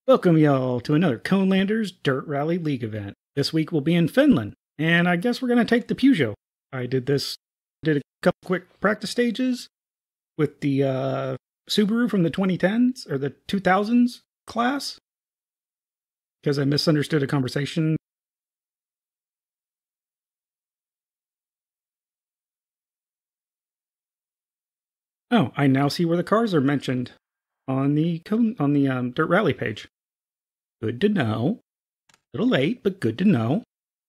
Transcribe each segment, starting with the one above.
Welcome y'all to another Conelanders Dirt Rally League event. This week we'll be in Finland, and I guess we're going to take the Peugeot. I did a couple quick practice stages with the Subaru from the 2010s, or the 2000s class, because I misunderstood a conversation. Oh, I now see where the cars are mentioned on the Dirt Rally page. Good to know. A little late, but good to know.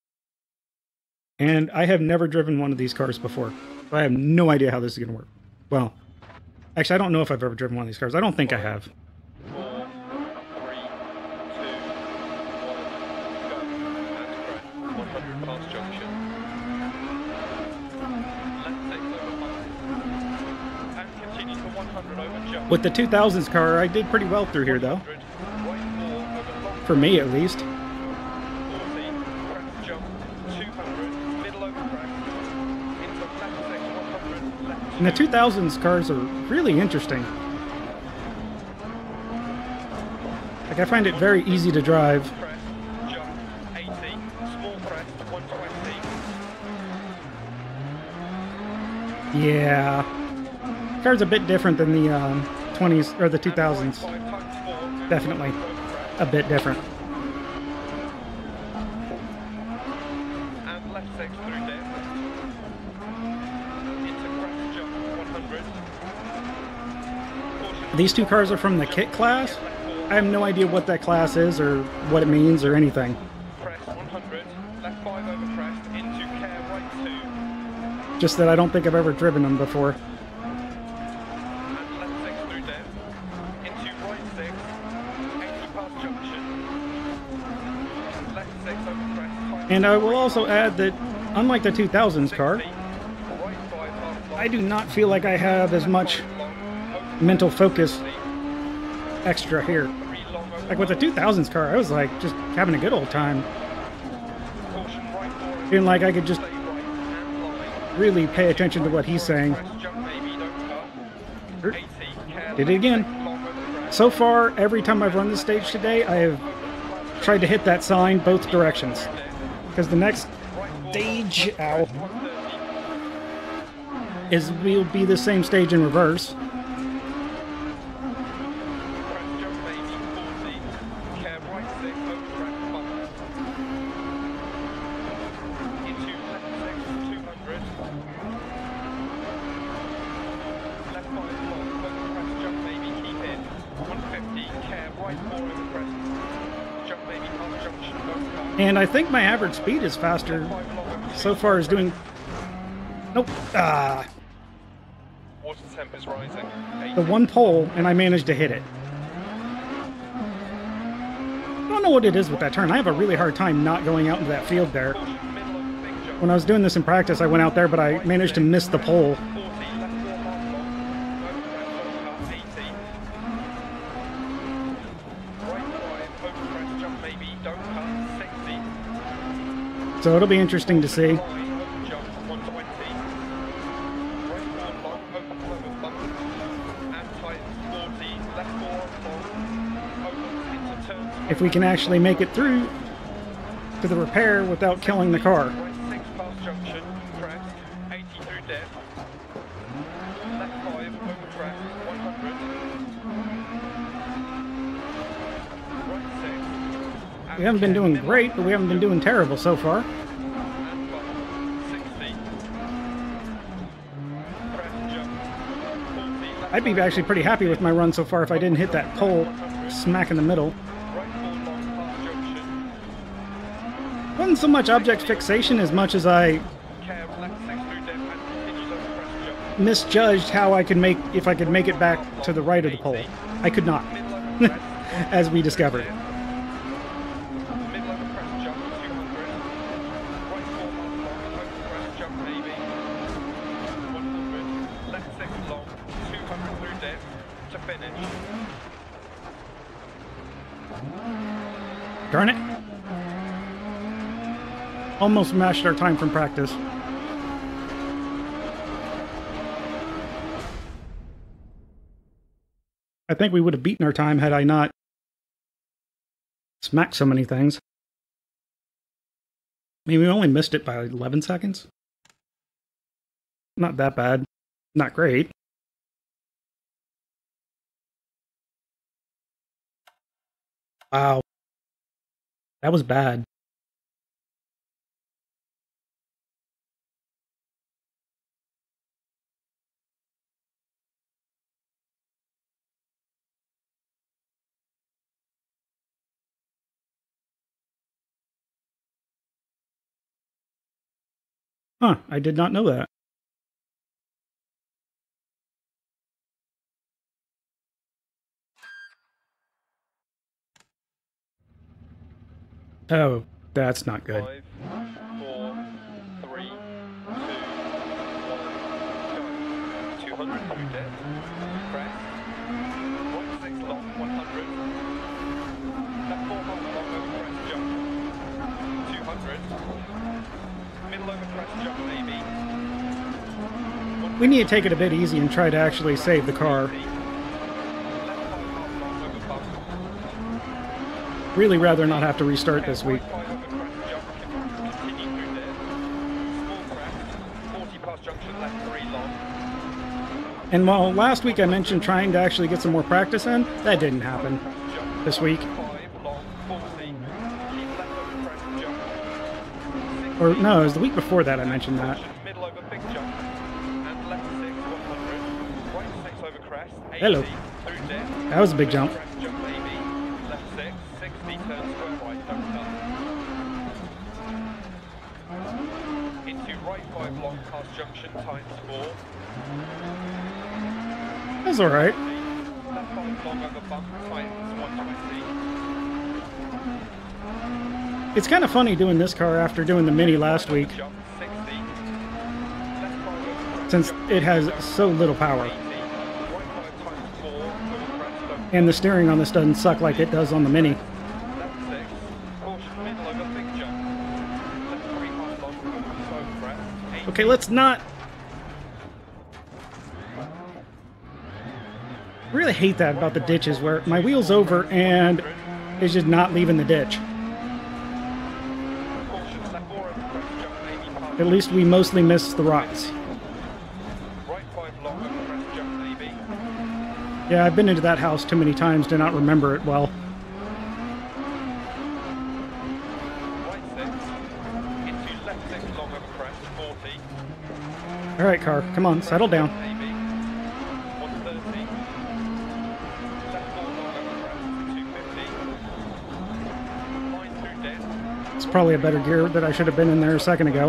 And I have never driven one of these cars before. So I have no idea how this is going to work. Well, actually, I don't know if I've ever driven one of these cars. I don't think I have. 4, 3, 2, 1, go. That's correct. 100 past junction. Left 6 over 5. And continue to 100 over jump. With the 2000s car, I did pretty well through here, though. For me, at least. 40, crest jump, 200, middle over crest, into left 6, 100, left. And the 2000s cars are really interesting. Like, I find it very easy to drive. Crest, jump, 80, small crest, 120. Yeah. Car's a bit different than the 20s, or the 2000s. Definitely. A bit different. And left 6 through dip. Into crest jump, 100. Caution. These two cars are from the kit class. I have no idea what that class is or what it means or anything. Crest 100, left 5 over crest, into care right 2. Just that I don't think I've ever driven them before. And left 6 through dip. Into right 6, 80 past junction. Left 6 over crest, And I will also add that, unlike the 2000s car, right 5 half long, I do not feel like I have as much mental focus extra here. 3 long over Like with the 2000s car, I was like just having a good old time. caution right 4. Feeling like I could just Stay right and line. really pay attention to what he's saying. Crest jump maybe, don't cut. 80, care Did it again. long over crest. So far, every time I've run this stage today, I have tried to hit that sign both directions. Because the next stage, ow, will be the same stage in reverse. Crest jump maybe 40. Care right 6 over crest bump. Into left 6 200. Left 5 long over crest jump maybe keep in. 150. Care right 4 over crest. Jump maybe half junction don't cut. And I think my average speed is faster 5 long over so far as doing... Nope. Water temp is rising. 80. The one pole, and I managed to hit it. I don't know what it is with that turn. I have a really hard time not going out into that field there. Caution middle of the big jump. When I was doing this in practice, I went out there, but I managed to miss the pole. 40, left 4 half long, over crest, don't cut, 80. Right 5, over crest, jump maybe, don't cut, 60. So it'll be interesting to see. Right, over jump, 120. Right 4 long, over bump, and tight, 40, left 4 long, over into turns. If we can actually make it through to the repair without killing the car. Right 6 past junction, crest, 80 through dip. Left 5, over crest, 100. Right 6. We haven't been doing great, but we haven't been doing terrible so far. And bump, 60. Crest jump, 40. Left I'd be actually pretty happy with my run so far if I didn't hit that pole smack in the middle. Right 4 long past junction. Wasn't so much object fixation as much as I Care left 6 through dip and continues over crest jump. misjudged how I could make it back to the right of the pole. I could not, Middle over crest, as we discovered. middle over crest jump, 200. Right 4 half long, over crest jump maybe. 100. Left 6 long, 200 through dip to finish. Darn it. Almost matched our time from practice. I think we would have beaten our time had I not Smacked so many things. I mean, we only missed it by 11 seconds. Not that bad. Not great. Wow. That was bad. Huh, I did not know that. Oh, that's not good. 5, 4, 3, 2, 1, go. 200 through dead. Crest. Right 6 long, 100. Left 4 half long over crest jump. 200. Middle over crest jump maybe. We need to take it a bit easy and try to actually save the car. Left 5 half long over bump. Really rather not have to restart this week. Right 5 over crest jump. Continue through dead. Small crest. 40 past junction left 3 long. And while last week I mentioned trying to actually get some more practice in, that didn't happen this week. 5 long 40. Keep left over crest jump. Or no, it was the week before that I mentioned that. Middle over big jump. And left 6 100. Right 6 over crest 80. Hello. Through dead. That was a big jump. Crest jump maybe. Left 6 60 turn square right don't touch. Into right 5 long past junction times 4. That's alright. Left 5 long over bump times 120. It's kind of funny doing this car after doing the Mini last week, Jump 60. Left 5 over crest since jump it has so little power. 80. Right 5 times 4 over crest don't And the steering on this doesn't suck like it does on the Mini. Left 6, caution middle over big jump. Left 3 half long over crest. 80. Okay, let's not... I really hate that about the ditches, where my wheel's over and it's just not leaving the ditch. Caution left 4 over crest jump maybe past. At least we mostly miss the rocks. Right 5 long over crest jump maybe. Yeah, I've been into that house too many times to not remember it well. Right 6. Into left 6 long over crest 40. Alright, car, come on, settle down. Maybe. 130. Left 4 long over crest 250. Line through dead. It's probably a better gear that I should have been in there a second ago.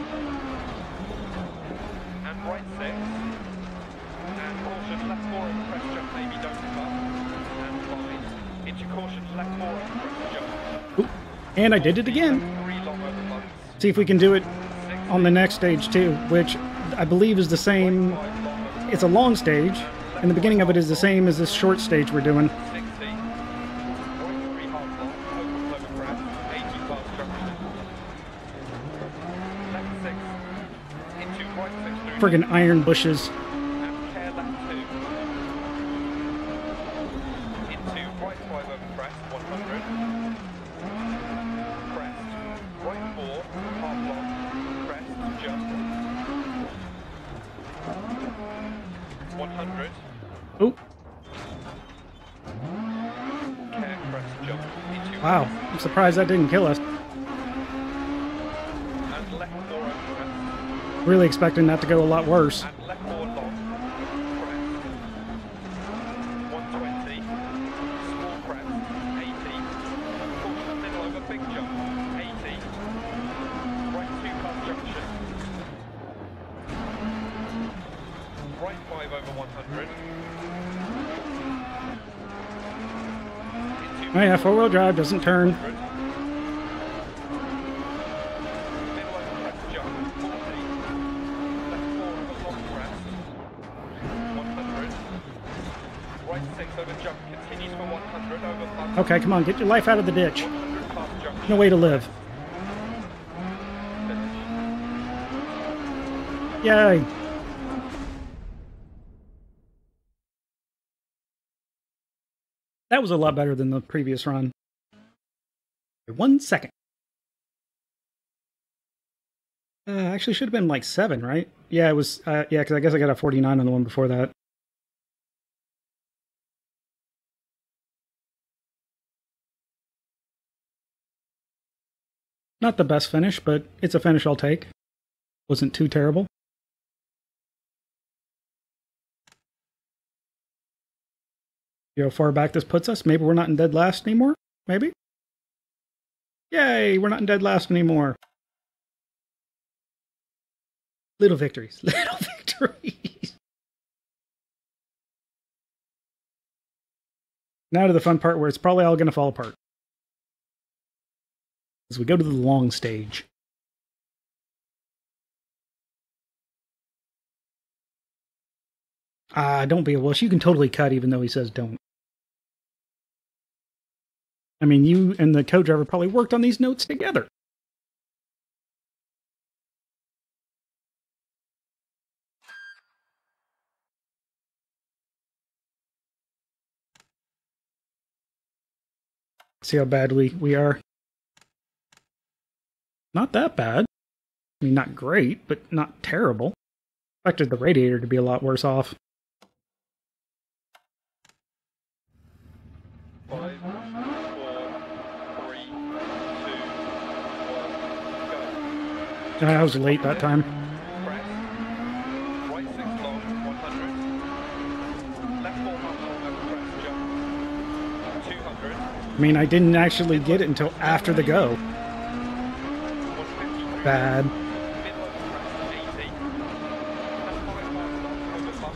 And right 6. And caution left 4 over crest jump maybe don't give up. And line. Into caution left 4 over crest jump. Oop. And I did it again. 3 long over bumps. See if we can do it 6. on the next stage too, which I believe is the same. 5 long over It's a long stage, and the beginning of it is the same as this short stage we're doing. 60. Right 3 half long. Open over crest. 80 past junction. Left 6. Into right 6 through. Friggin' iron bushes. And care left 2. Into right 5 over crest, 100. Crest. Right 4, half long. Crest, jump. 100. Oh, Care, crest, jump. Into wow. I'm surprised that didn't kill us. and left 4 over crest. Really expecting that to go a lot worse. And left 4 long. Crest. 120. Small crest. 80. Caution middle over big jump. 80. Right 2 past junction. Right 5 over 100. Into Oh yeah, four-wheel drive doesn't turn. 100. Middle over crest jump. 40. Left 4 over long crest. 100. Right 6 over jump. Continues for 100 over bump. Okay, come on, get your life out of the ditch. 100 past junction. No way to live. Finish. Yay. That was a lot better than the previous run. 1 second. Actually, should have been like 7, right? Yeah, it was. Yeah, because I guess I got a 49 on the one before that. Not the best finish, but it's a finish I'll take. Wasn't too terrible. You know how far back this puts us? Maybe we're not in dead last anymore? Maybe? Yay, we're not in dead last anymore. Little victories. Little victories. Now to the fun part where it's probably all going to fall apart. As we go to the long stage. Don't be a wuss. You can totally cut even though he says don't. I mean, you and the co-driver probably worked on these notes together. See how bad we are? Not that bad. I mean, not great, but not terrible. Expected the radiator to be a lot worse off. 5, 4, 3, 2, 1, go. I was late that time. Press. Right 6 long, 100. Left 4 half long over press jump. 200. I mean, I didn't actually get it until after the go. 150. Bad. Middle over press 80. Left 5 half long over bump.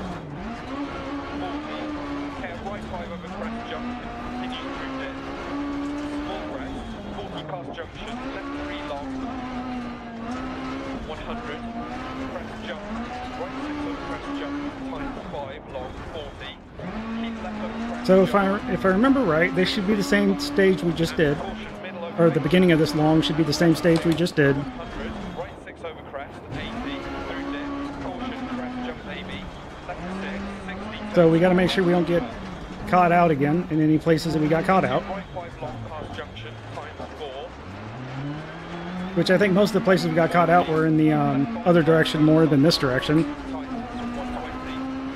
40. Care right 5 over press jump. Continue through dip. Small press. 40 past junction. Left 3 long. 100. Press jump. Right 6 over press jump. Times 5 long. 40. Keep left over press So jump. if I remember right, this should be the same stage we just did. Caution, middle over Or the beginning of this long should be the same stage we just did. 100. Right 6 over crest. 80. Through dip. Caution. Crest jump AB. Left 6. 60. So we got to make sure we don't get caught out again in any places that we got caught out. Right 5 long past junction. Times 4. Which I think most of the places we got caught out were in the other direction more than this direction. Times 120.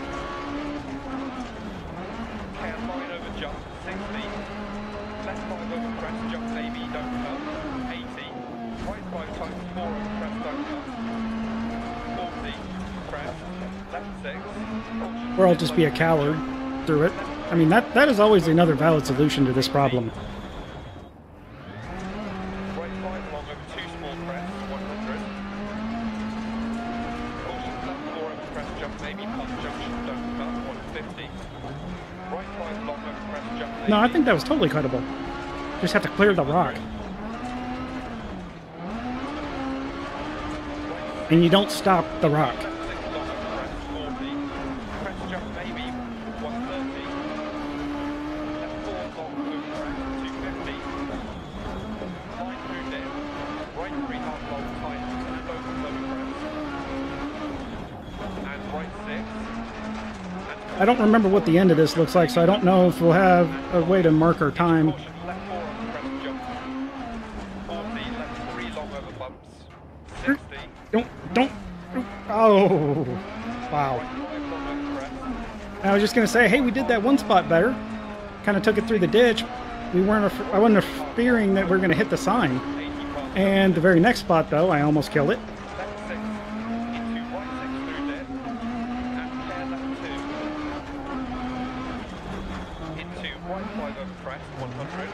Care line over jump. 60. Left 5 over crest. Jump AB. Don't cut. 80. Right 5 times 4 over crest. Don't cut. 40. Crest. Left 6. Caution. Or I'll just be a coward through it. I mean, that is always another valid solution to this problem. Right 5 long over 2 small crests, 100. Caution left 4 over crest jump, maybe past junction, don't cut, 150. Right 5 long over crest jump, maybe. No, I think that was totally cuttable. Just have to clear the rock. And you don't stop the rock. Left 6 long over crest, 40. Crest jump, maybe, 130. Left 4 long over crest, 250. Line through dip. Right 3 half long tight, and over crest. And right 6. I don't remember what the end of this looks like, so I don't know if we'll have a way to mark our time. Caution, left 4 over crest jump. 40, left 3 long over bumps. 60. Don't. Oh, wow. Right 5 long over crest. I was just gonna say, hey, we did that one spot better. Kind of took it through the ditch. I wasn't fearing that we are gonna hit the sign. 80 past. And the very next spot, though, I almost killed it. Left 6 into right 6 through dip. And care left 2. Into right 5 over crest, 100.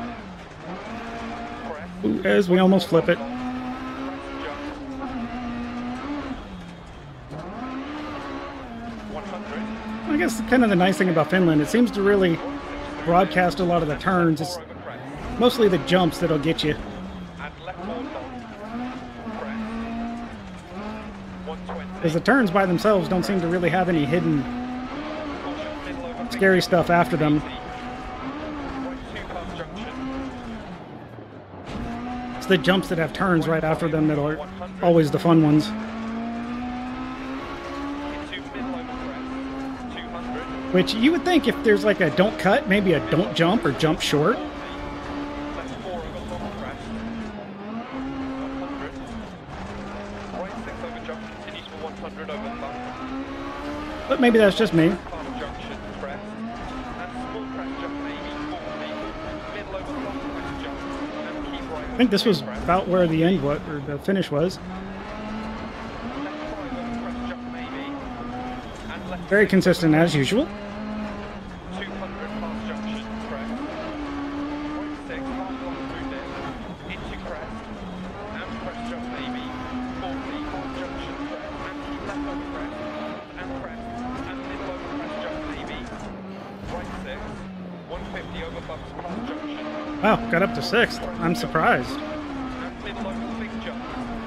Crest. As we almost flip it. Crest jump. 100. I guess kind of the nice thing about Finland, it seems to really broadcast a lot of the turns. It's Over crest. mostly the jumps that'll get you. And left 4 long. Crest. 120. Because the turns by themselves don't seem to really have any hidden Caution, middle over scary stuff after them. Right 2 past junction. It's the jumps that have turns right after them that are always the fun ones. Into middle over crest. 200. Which you would think if there's like a don't cut, maybe a don't jump or jump short. Left 4 over but maybe that's just me. Past junction, crest. And small crest jump, maybe 40. Middle over long crest jump. And keep right. I think this was about where the end was, or the finish was. Left 5 over crest jump, maybe. And left Very 6 consistent as usual. 200 past junction, crest. Right 6, half long through dip. Into crest. And crest jump, maybe. 40 past junction, crest. And keep left over crest. And crest. And middle over crest jump, maybe. Right 6. 150 over bumps past junction. Wow, got up to 6th. I'm surprised. And middle over big jump.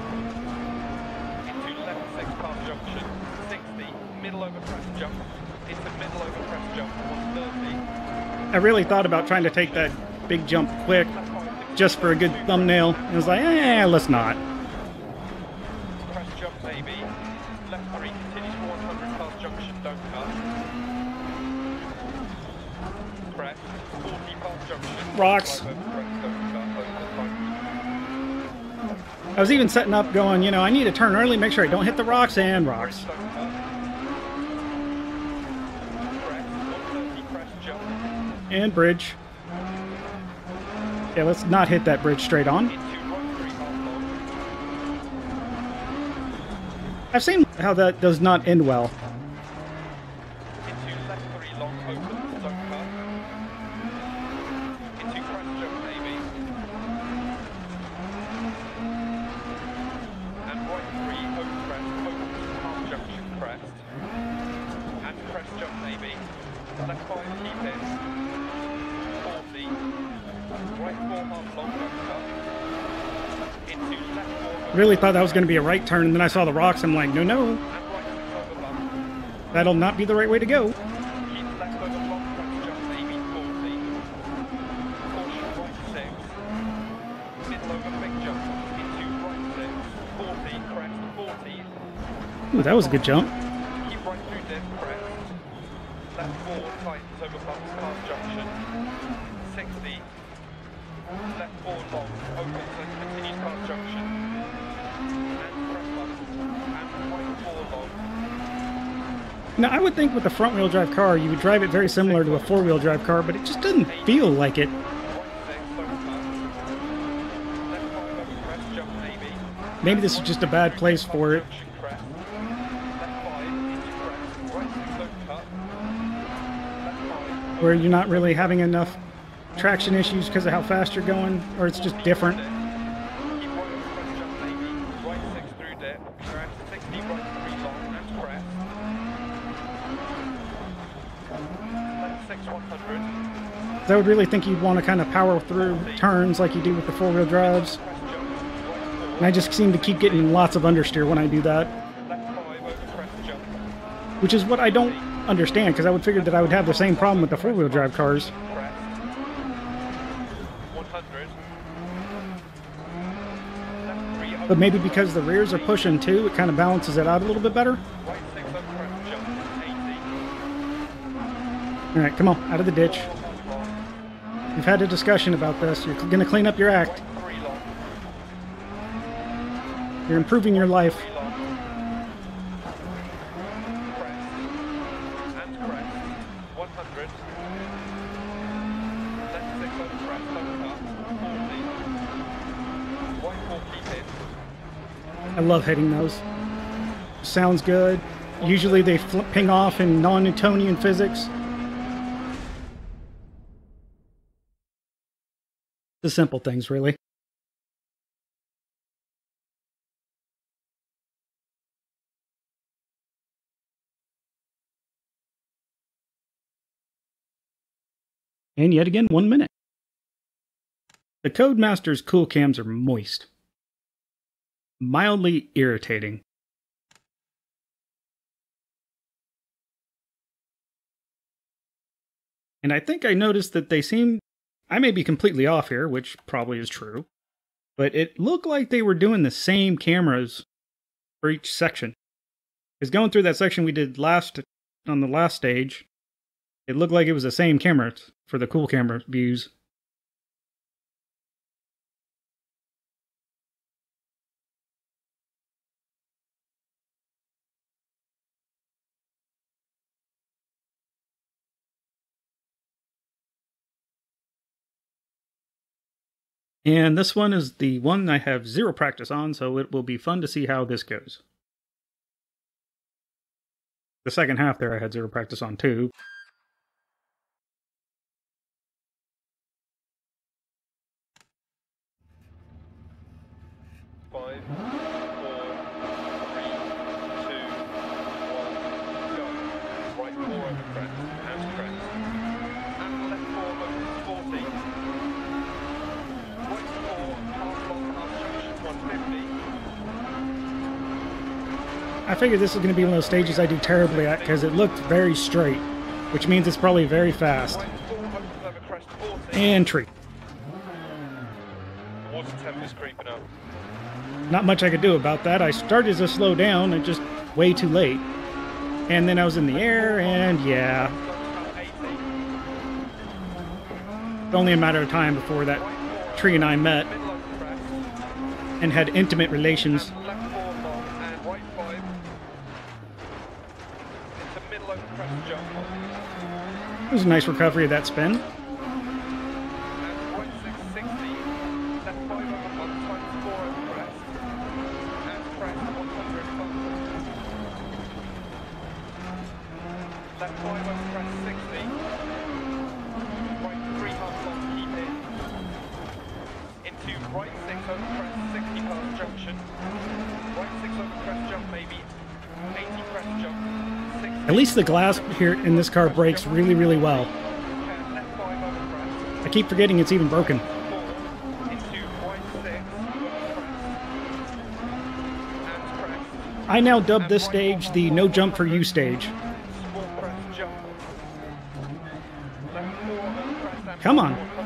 Into left 6 past junction. 60. Middle over crest jump. Into middle over crest jump. 130. I really thought about trying to take that big jump quick Left 5, just for a good thumbnail. I was like, let's not. crest jump maybe. Left 3 continues for 100 past junction, don't cut. Crest. 40 past junction. Rocks. 5 over crest, don't cut. Over the front. I was even setting up going, I need to turn early, make sure I don't hit the rocks, and rocks. Don't cut. Crest. 130 crest jump. And bridge. Yeah, let's not hit that bridge straight on. Into right 3 half long. I've seen how that does not end well. Into left 3 long open, don't cut. Into crest jump maybe. And right 3 over crest, open half junction crest. And crest jump maybe. Left 5 keep it. 40. Right 4 half long, don't cut. Into left 4 Really thought that was going to be a right turn, and then I saw the rocks. I'm like, no. and right 6 over bump. That'll not be the right way to go. Keep left over long crest jump maybe 40. Caution right 6. Middle over big jump into right 6. 40 crest 40. Ooh, that was a good jump. Keep right through dip crest. Left 4 tightens over bumps past junction. 60. Left 4 long opens and continues past junction. And crest bumps. And right 4 long. Now, I would think with the front-wheel drive car, you would drive it very similar to a four-wheel drive car, but it just doesn't feel like it. Right 6 don't cut. Left 5 over crest jump maybe. Maybe this is just a bad place for it. Junction crest. Left 5 into crest. Right 6 don't cut. Left 5. Where you're not really having enough traction issues because of how fast you're going, or it's just different. Keep right over crest jump maybe. Right 6 through dip. Crest 60 right 3 long and crest. Left 6 100. I would really think you'd want to kind of power through turns like you do with the four-wheel drives. Crest jump. Right 4. And I just seem to keep getting lots of understeer when I do that, Left 5 over crest jump. which is what I don't understand, because I would figure that I would have the same problem with the four-wheel drive cars. Crest. 100. Left 3 over But maybe because the rears are pushing too, it kind of balances it out a little bit better. right 6 over crest jump. 80. All right, come on, out of the ditch. 4 half long. We've had a discussion about this. You're going to clean up your act. Right 3 long. You're improving your life. 3 long. Crest. And crest. 100. Left 6 over crest, don't cut. 40. Right 4 keep it. I love hitting those. Sounds good. Usually they ping off in non-Newtonian physics. The simple things, really. And yet again, 1 minute. The Codemaster's cool cams are moist. Mildly irritating. And I think I noticed that they seem... I may be completely off here, which probably is true. But it looked like they were doing the same cameras for each section. Because going through that section we did on the last stage, it looked like it was the same camera for the cool camera views. And this one is the one I have zero practice on, so it will be fun to see how this goes. The second half there I had zero practice on too. Five, 4, 3, 2, 1, go. Right 4 over crest, and crest. And left 4 over 40. Right 4, half long, half junction, 150. I figured this was going to be one of those stages I do terribly at because it looked very straight, which means it's probably very fast. Right 4 opens over crest, 40. And tree. The water temp is creeping up. Not much I could do about that. I started to slow down and just way too late. And then I was in the air, and yeah. It's only a matter of time before that tree and I met and had intimate relations. Left 4 long and right 5 into middle over crest jump. It was a nice recovery of that spin. And right 660. Left 5 over 1 times 4 over crest. And crest 100 bump. Left 5 over crest 60. Right 3 half long keep in. Into right 6 over crest 60 past junction. Right 6 over crest jump maybe. 80 crest jump. 60. At least the glass here in this car breaks really, really well. And left 5 over crest. I keep forgetting it's even broken. 4 into right 6 over crest. And crest. I now dub this stage the no jump for you stage. Small crest jump. Left 4 over crest and Come on. 100.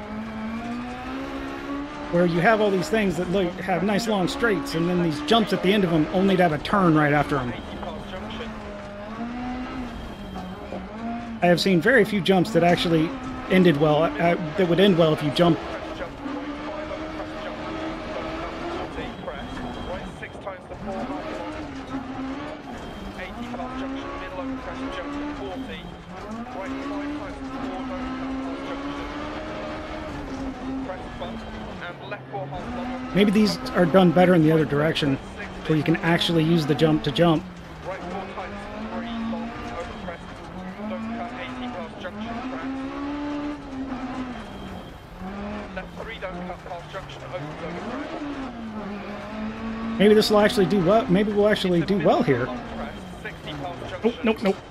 Where you have all these things that look have nice long straights, and then these jumps at the end of them only to have a turn right after them. 80 past junction. I have seen very few jumps that actually ended well, that would end well if you jump. Crest jump. Right 5 over crest jump. Don't come 40 crest. Right 6 times the 4 half long. 80 past junction. Middle over crest jump to 40. Right 5 times the 4 don't come past junction. Crest bump. And left 4 half long. Maybe these are done better in the other direction, where you can actually use the jump to jump. Right 4 times 3 long over crest. Don't cut 80 past junction crest. Left 3 don't cut past junction opens over crest. Maybe this will actually do well. Maybe we'll actually do well here. Long crest, 60 past Oh, junction. nope, nope.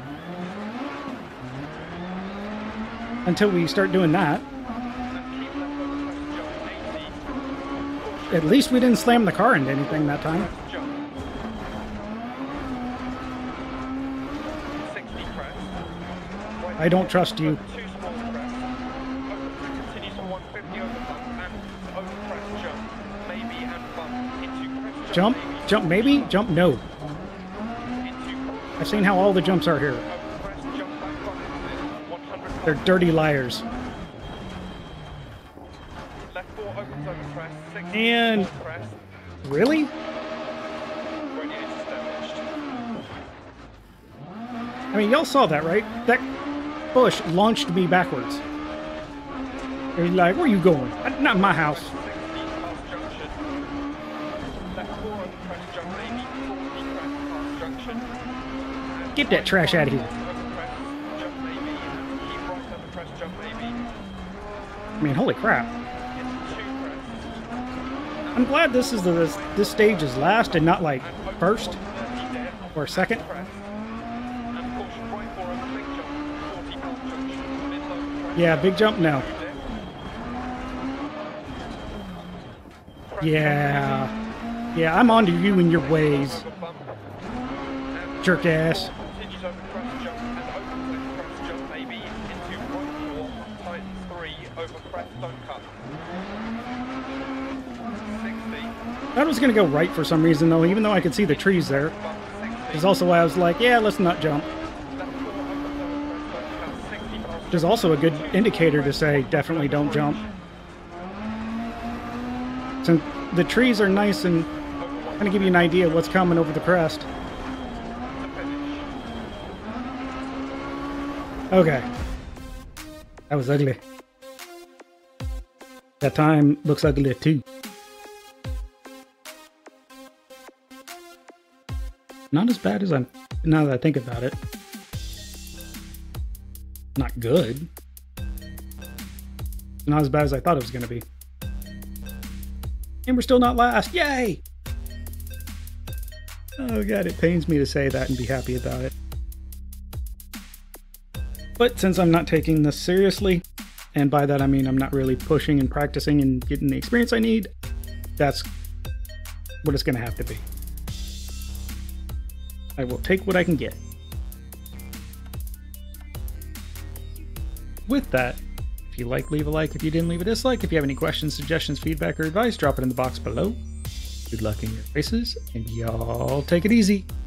Until we start doing that. And keep left over crest jump 80. At least we didn't slam the car into anything that time. Crest jump. 60 crest. Right I don't trust you. 2 small crest. Continues on 150 over bump and over crest jump. Maybe and bump into crest Jump, jump maybe, jump no. Into I've seen how all the jumps are here. over crest jump back bump. 100 They're dirty liars. Left 4 opens over crest. 60 And- small crest. Really? Radiator's damaged. I mean, y'all saw that, right? That bush launched me backwards. They're like, where are you going? Not my house. 60 past junction. Left 4 over crest jump maybe. 40 crest past junction. And Get that trash out of here. over crest jump maybe. And keep right over crest jump maybe. I mean, holy crap. Into 2 crest. I'm glad this is this stage is last and not like first 30 dead. or second. Crest. And caution right 4 over big jump. 40 past junction. Middle over crest. Yeah, big jump, no. Dead. Crest Yeah. Yeah, I'm onto you and your ways, over bump. And jerk ass. continues over crest jump and opens over crest jump maybe into right 4 tightens 3 over crest don't cut. 60 That was gonna go right for some reason though, even though I could see the trees there. bump 60 Is also why I was like, yeah, let's not jump. left 4 opens over crest don't cut 60 past Which is also a good indicator to say definitely don't jump. So the trees are nice and kind of give you an idea of what's coming over the crest. to finish. Okay. That was ugly. That time looks ugly too. Not as bad as now that I think about it. Not good. Not as bad as I thought it was going to be. And we're still not last. Yay! Oh god, it pains me to say that and be happy about it. But since I'm not taking this seriously, and by that I mean I'm not really pushing and practicing and getting the experience I need, that's what it's going to have to be. I will take what I can get. With that, if you like, leave a like. If you didn't, leave a dislike. If you have any questions, suggestions, feedback, or advice, drop it in the box below. Good luck in your races, and y'all take it easy.